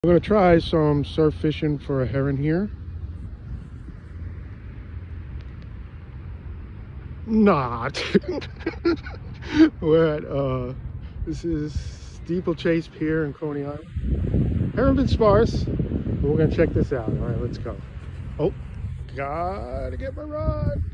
We're gonna try some surf fishing for a heron here. Not. We're at this is Steeplechase Pier in Coney Island. Haven't been sparse, but we're gonna check this out. All right, let's go. Oh, gotta get my rod.